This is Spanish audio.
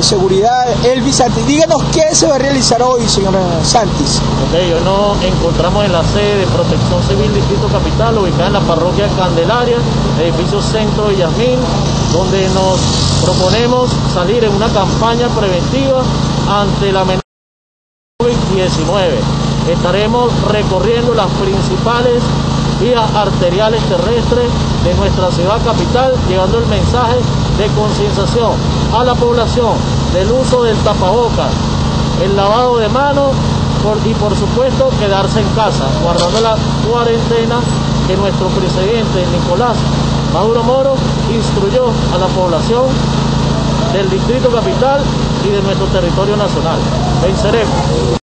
seguridad, Elvis Santis. Díganos qué se va a realizar hoy, señor Santis. Hoy nos encontramos en la sede de Protección Civil Distrito Capital, ubicada en la parroquia Candelaria, edificio Centro de Yasmín, donde nos proponemos salir en una campaña preventiva ante la amenaza de COVID-19. Estaremos recorriendo las principales vías arteriales terrestres de nuestra ciudad capital, llevando el mensaje de concienciación a la población del uso del tapabocas, el lavado de manos y por supuesto quedarse en casa, guardando la cuarentena que nuestro presidente Nicolás Maduro Moro instruyó a la población del Distrito Capital y de nuestro territorio nacional. Venceremos.